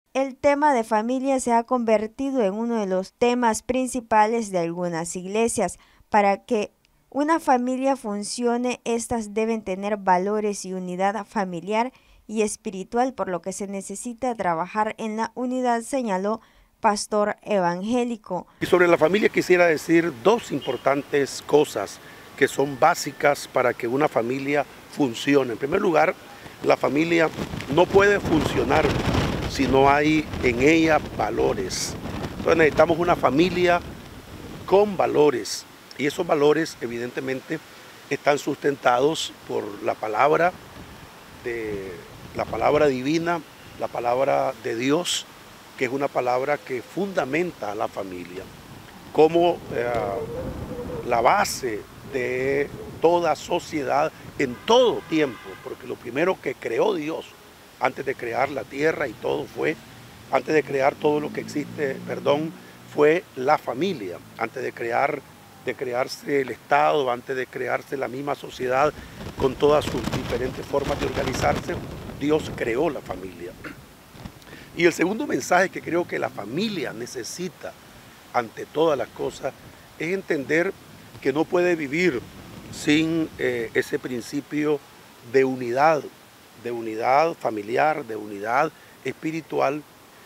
El tema de familia se ha convertido en uno de los temas principales de algunas iglesias. Para que una familia funcione, estas deben tener valores y unidad familiar y espiritual, por lo que se necesita trabajar en la unidad, señaló pastor evangélico. Y sobre la familia quisiera decir dos importantes cosas que son básicas para que una familia funcione. En primer lugar, la familia no puede funcionar si no hay en ella valores. Entonces necesitamos una familia con valores, y esos valores evidentemente están sustentados por la palabra divina, la palabra de Dios, que es una palabra que fundamenta a la familia como la base de toda sociedad en todo tiempo, porque lo primero que creó Dios antes de crear la tierra y todo antes de crear todo lo que existe, fue la familia. Antes de crearse el Estado, antes de crearse la misma sociedad con todas sus diferentes formas de organizarse, Dios creó la familia. Y el segundo mensaje que creo que la familia necesita ante todas las cosas es entender que no puede vivir sin ese principio de unidad familiar, de unidad espiritual,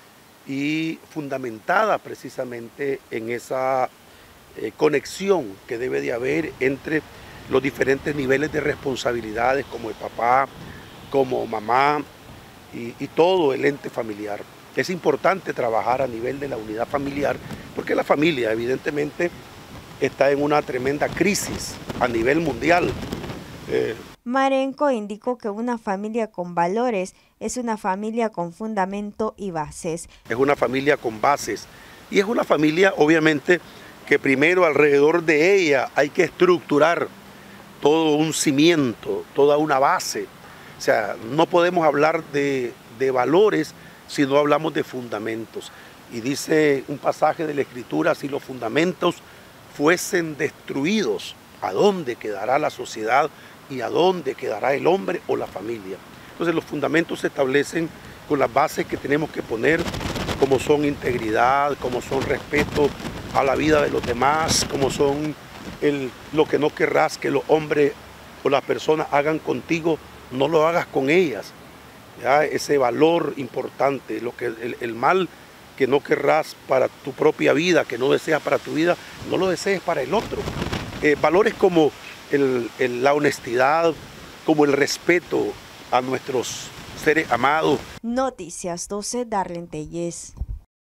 y fundamentada precisamente en esa conexión que debe de haber entre los diferentes niveles de responsabilidades, como el papá, como mamá y todo el ente familiar. Es importante trabajar a nivel de la unidad familiar, porque la familia evidentemente está en una tremenda crisis a nivel mundial. Marenco indicó que una familia con valores es una familia con fundamento y bases. Es una familia con bases, y es una familia obviamente que primero alrededor de ella hay que estructurar todo un cimiento, toda una base. O sea, no podemos hablar de valores si no hablamos de fundamentos. Y dice un pasaje de la Escritura: si los fundamentos fuesen destruidos, ¿a dónde quedará la sociedad y a dónde quedará el hombre o la familia? Entonces los fundamentos se establecen con las bases que tenemos que poner, como son integridad, como son respeto a la vida de los demás, como son lo que no querrás que los hombres o las personas hagan contigo, no lo hagas con ellas. ¿Ya? Ese valor importante, el mal que no querrás para tu propia vida, que no deseas para tu vida, no lo desees para el otro. Valores como la honestidad, como el respeto a nuestros seres amados. Noticias 12, Darlene Tellez.